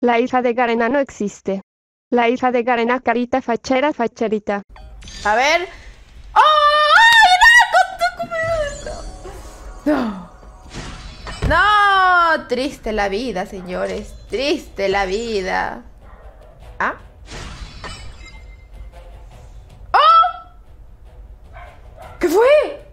La hija de Garena no existe. La hija de Garena carita fachera facherita. A ver. ¡Oh! No. No, triste la vida, señores. Triste la vida. ¿Ah? ¿Qué fue?